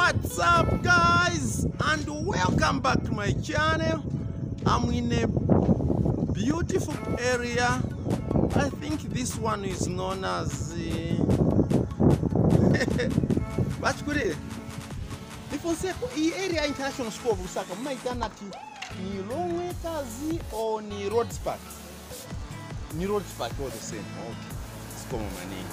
What's up, guys, and welcome back to my channel. I'm in a beautiful area. I think this one is known as Bachkuri. This area International School of Lusaka maitana ti ni Longwe Kazi or ni Rhodes Park. Ni Rhodes Park all the same. Okay, it's common my name.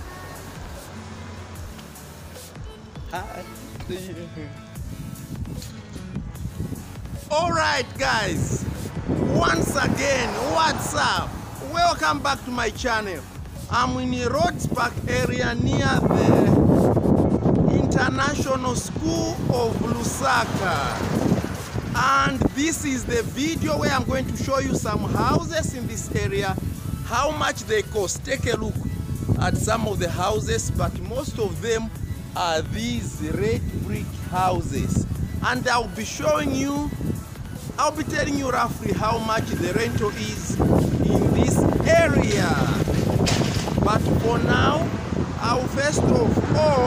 Alright guys, once again, what's up? Welcome back to my channel. I'm in the Rhodes Park area near the International School of Lusaka. And this is the video where I'm going to show you some houses in this area, how much they cost. Take a look at some of the houses, but most of them are these red brick houses, and I'll be telling you roughly how much the rental is in this area. But for now, I'll first of all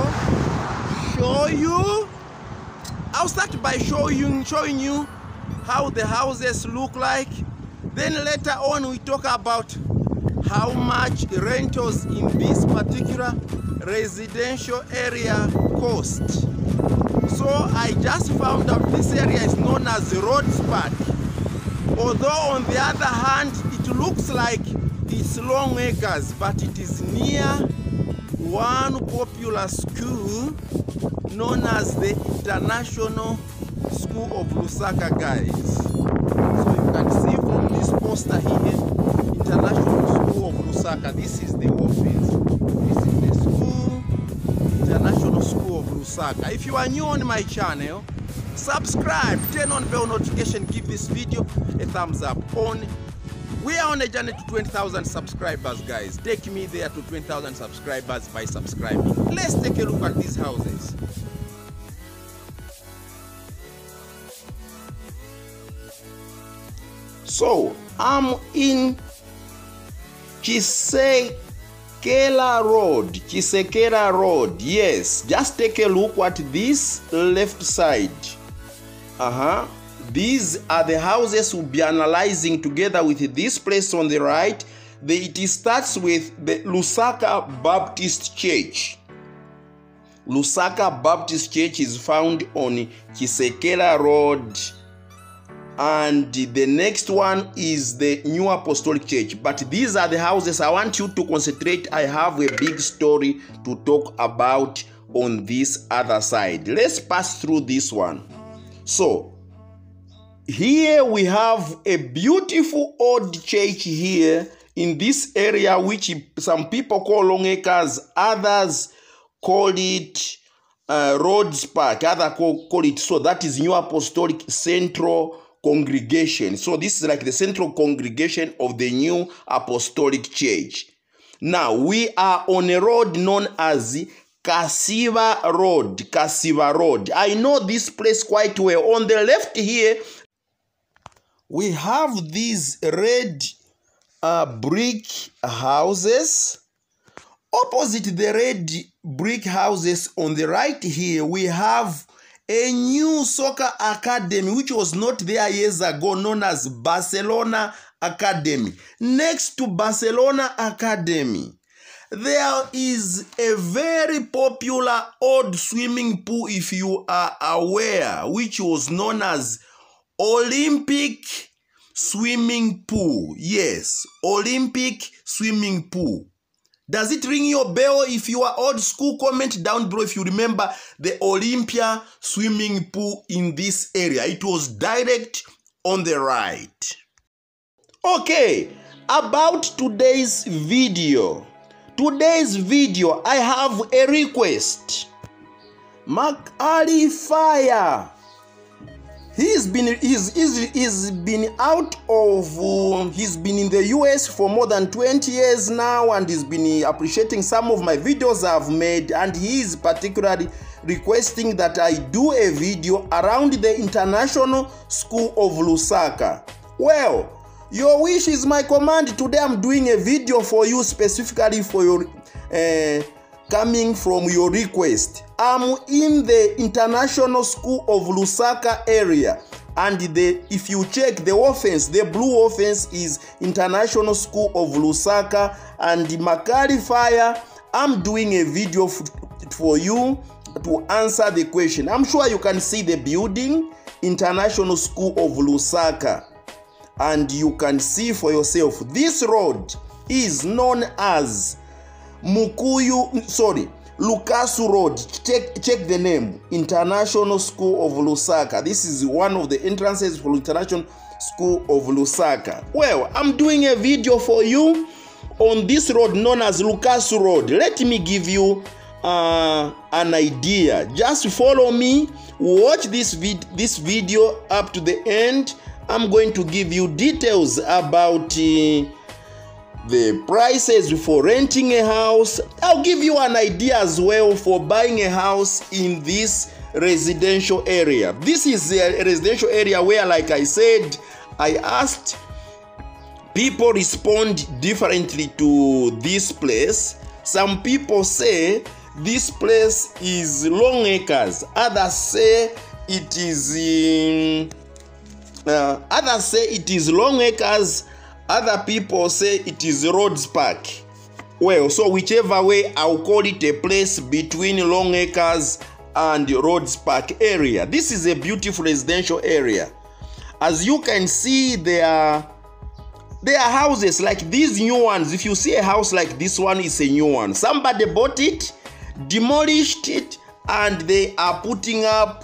I'll start by showing you how the houses look like. Then later on we talk about how much rentals in this particular residential area cost. So I just found out this area is known as the Rhodes Park. Although on the other hand, it looks like it's Long Acres, but it is near one popular school known as the International School of Lusaka, guys. So you can see from this poster here, International School of Lusaka. This is the office. This is the school, International School of Lusaka. If you are new on my channel, subscribe, turn on bell notification, give this video a thumbs up. We are on a journey to 20,000 subscribers, guys. Take me there to 20,000 subscribers by subscribing. Let's take a look at these houses. So I'm in Chisekera Road. Yes, just take a look at this left side. These are the houses we'll be analyzing together with this place on the right. It starts with the Lusaka Baptist Church. Lusaka Baptist Church is found on Chisekera Road. And the next one is the New Apostolic Church. But these are the houses I want you to concentrate. I have a big story to talk about on this other side. Let's pass through this one. So here we have a beautiful old church here in this area, which some people call Long Acres, others call it Rhodes Park, others call it, so that is New Apostolic Central Congregation. So this is like the central congregation of the New Apostolic Church. Now we are on a road known as Kasiva Road. I know this place quite well. On the left here, we have these red brick houses. Opposite the red brick houses on the right here, we have a new soccer academy which was not there years ago, known as Barcelona Academy. Next to Barcelona Academy, there is a very popular old swimming pool, if you are aware, which was known as Olympic Swimming Pool. Yes, Olympic Swimming Pool. Does it ring your bell? If you are old school, comment down below if you remember the Olympia swimming pool in this area. It was direct on the right. Okay, about today's video. I have a request. Mark Ali Fire. He's been in the US for more than 20 years now, and he's been appreciating some of my videos I've made, and he is particularly requesting that I do a video around the International School of Lusaka. Well, your wish is my command. Today I'm doing a video for you specifically for your coming from your request. I'm in the International School of Lusaka area, and if you check the offense, the blue offense is International School of Lusaka, and Makari Fire, I'm doing a video for you to answer the question. I'm sure you can see the building, International School of Lusaka, and you can see for yourself. This road is known as Lukasu Road. Check the name, International School of Lusaka. This is one of the entrances for International School of Lusaka. Well, I'm doing a video for you on this road known as Lukasu Road. Let me give you an idea. Just follow me, watch this video up to the end. I'm going to give you details about the prices for renting a house. I'll give you an idea as well for buying a house in this residential area. This is a residential area where, like I said, I asked people respond differently to this place. Some people say this place is Long Acres. Others say it is Long Acres. Other people say it is Rhodes Park. Well, so whichever way, I'll call it a place between Long Acres and Rhodes Park area. This is a beautiful residential area. As you can see, there are houses like these new ones. If you see a house like this one, it's a new one. Somebody bought it, demolished it, and they are putting up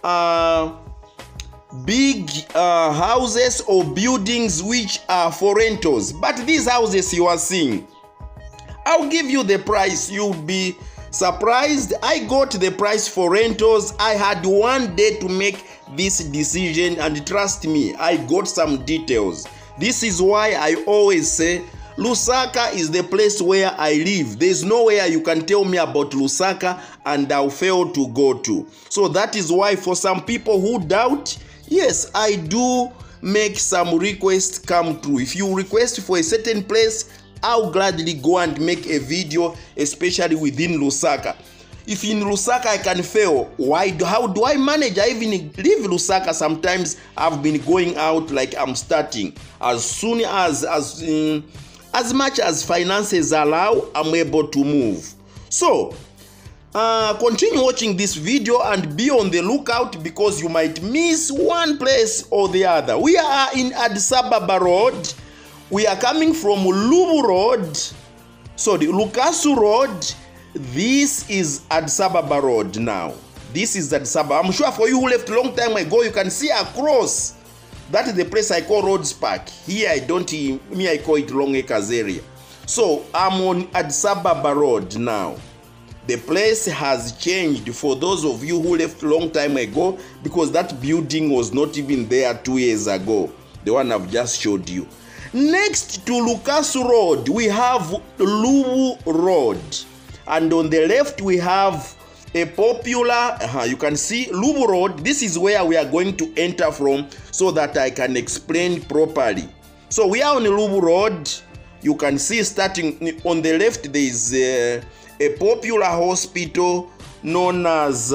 big houses or buildings which are for rentals. But these houses you are seeing, I'll give you the price. You'll be surprised. I got the price for rentals. I had one day to make this decision, and trust me, I got some details. This is why I always say Lusaka is the place where I live. There's nowhere you can tell me about Lusaka and I'll fail to go to. So that is why, for some people who doubt, yes, I do make some requests come true. If you request for a certain place, I'll gladly go and make a video, especially within Lusaka. If in Lusaka I can fail, how do I manage? I even leave Lusaka. Sometimes I've been going out like I'm starting. As soon as much as finances allow, I'm able to move. So continue watching this video and be on the lookout, because you might miss one place or the other. We are in Addis Ababa Road. We are coming from Lubu Road. So the Lukasu Road. This is Addis Ababa Road now. This is Addis Ababa. I'm sure for you who left a long time ago, you can see across. That is the place I call Rhodes Park. Here I call it Long Acres area. So I'm on Addis Ababa Road now. The place has changed for those of you who left a long time ago, because that building was not even there 2 years ago. The one I've just showed you. Next to Lukasu Road, we have Lubu Road. And on the left, we have a popular, you can see Lubu Road. This is where we are going to enter from so that I can explain properly. So we are on Lubu Road. You can see starting on the left, there is a popular hospital known as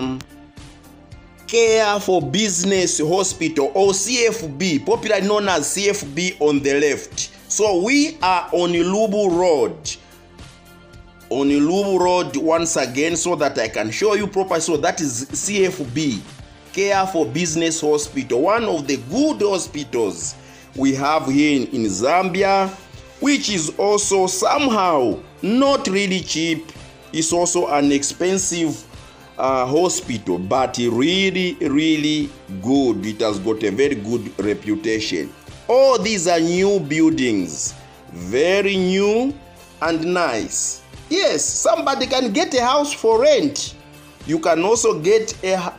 Care for Business Hospital, or CFB, popularly known as CFB on the left. So we are on Lubu Road. On Lubu Road once again, so that I can show you properly. So that is CFB, Care for Business Hospital, one of the good hospitals we have here in Zambia, which is also somehow not really cheap. It's also an expensive hospital, but really, really good. It has got a very good reputation. All these are new buildings, very new and nice. Yes, somebody can get a house for rent. You may also get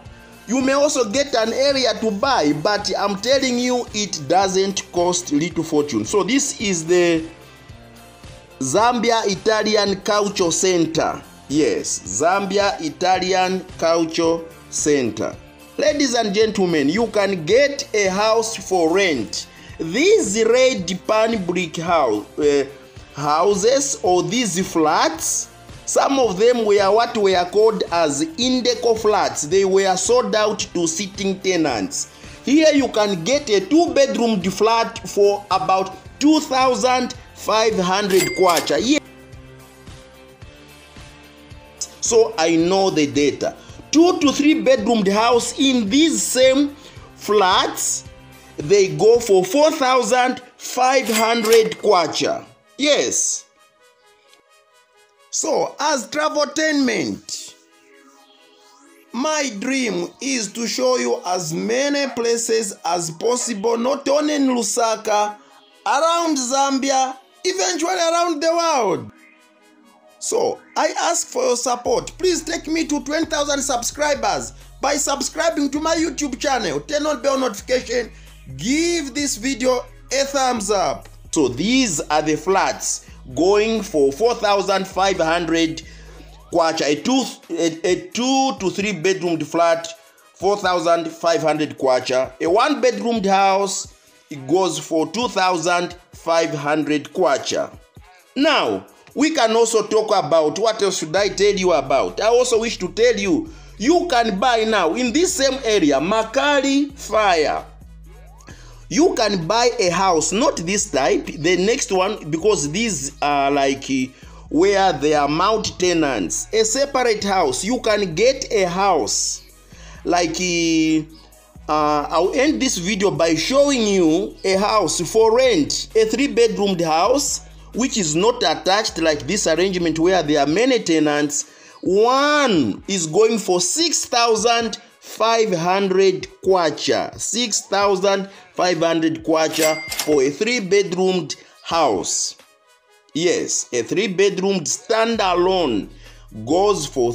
an area to buy, but I'm telling you, it doesn't cost little fortune. So this is the Zambia Italian Culture Center. Yes, Zambia Italian Culture Center. Ladies and gentlemen, you can get a house for rent. These red pan brick houses or these flats, Some of them were what were called as Indeco flats. They were sold out to sitting tenants. Here you can get a 2-bedroom flat for about 2,500 kwacha. Yeah. So I know the data. 2 to 3 bedroom house in these same flats, they go for 4,500 kwacha. Yes. So as Traveltainment, my dream is to show you as many places as possible, not only in Lusaka, around Zambia, eventually around the world. So I ask for your support. Please take me to 20,000 subscribers by subscribing to my YouTube channel. Turn on bell notification. Give this video a thumbs up. So these are the flats going for 4,500 kwacha. A 2 to 3 bedroom flat, 4,500 kwacha. A 1-bedroom house, it goes for 2,500 kwacha. Now, we can also talk about, what else should I tell you about? I also wish to tell you, you can buy now in this same area, Makali Fire. You can buy a house, not this type, the next one, because these are like where they are mount tenants. A separate house. You can get a house. Like, I'll end this video by showing you a house for rent. A 3-bedroom house, which is not attached like this arrangement where there are many tenants. One is going for 6,500 kwacha. 6,500 kwacha for a 3-bedroom house. Yes, a 3-bedroom standalone goes for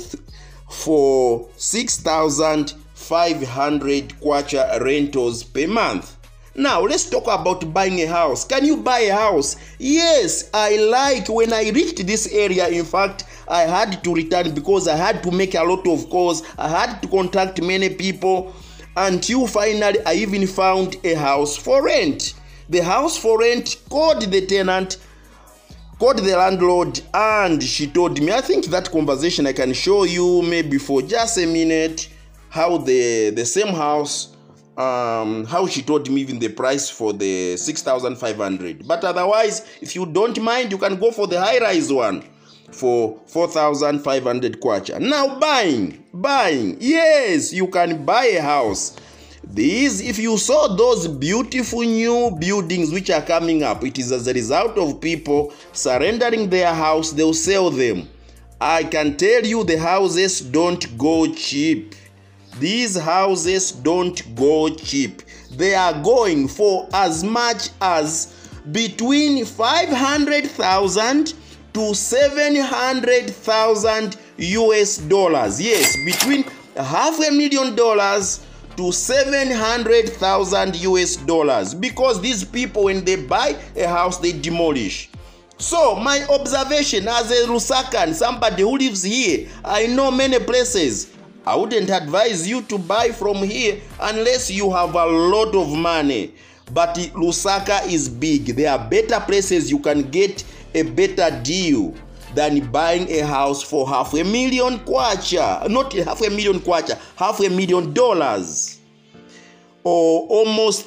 6,500 kwacha rentals per month. Now, let's talk about buying a house. Can you buy a house? Yes, I like when I reached this area. In fact, I had to return because I had to make a lot of calls. I had to contact many people until finally I even found a house for rent. The house for rent, called the tenant, called the landlord, and she told me, I think that conversation I can show you maybe for just a minute, how the same house, how she told me even the price for the 6,500. But otherwise, if you don't mind, you can go for the high-rise one for 4,500 kwacha. Now buying, yes, you can buy a house. These, if you saw those beautiful new buildings which are coming up, it is as a result of people surrendering their house. They'll sell them. I can tell you the houses don't go cheap. These houses don't go cheap. They are going for as much as between 500,000 to 700,000 US dollars. Yes, between $500,000 to 700,000 US dollars. Because these people, when they buy a house, they demolish. So my observation as a Lusakan, somebody who lives here, I know many places. I wouldn't advise you to buy from here unless you have a lot of money. But Lusaka is big. There are better places you can get a better deal than buying a house for $500,000 kwacha. Not $500,000 kwacha, $500,000. Or almost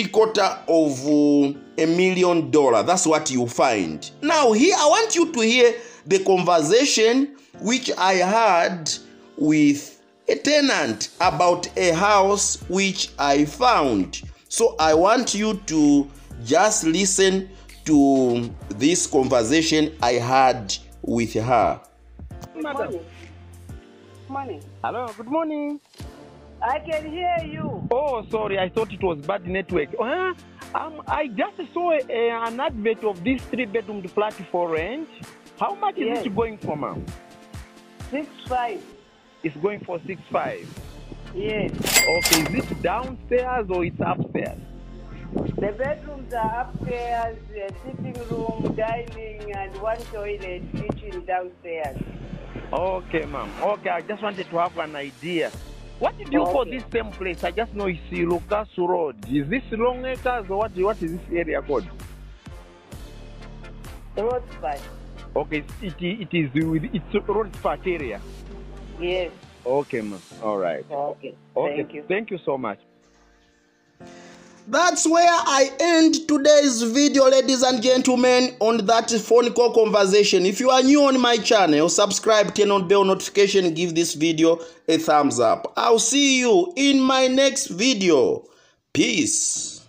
$750,000. That's what you find. Now here, I want you to hear the conversation which I had with a tenant about a house which I found. So I want you to just listen to this conversation I had with her. Madam. Morning. Hello, good morning. I can hear you. Oh, sorry, I thought it was bad network. I just saw an advert of this 3-bedroom flat for rent. How much is it going for, ma'am? 6.5. It's going for 6.5. Yes. Okay, is it downstairs or it's upstairs? The bedrooms are upstairs, a sitting room, dining, and one toilet, kitchen downstairs. Okay, ma'am. Okay, I just wanted to have an idea. What did you call this same place? I just know it's Lukasu Road. Is this Long Acres or what is this area called? Roadside. Okay, it is with it's Rodspark area. Yes. Okay, ma'am. All right. Okay. Okay. Thank you. Thank you so much. That's where I end today's video, ladies and gentlemen, on that phone call conversation. If you are new on my channel, subscribe, turn on bell notification, give this video a thumbs up. I'll see you in my next video. Peace.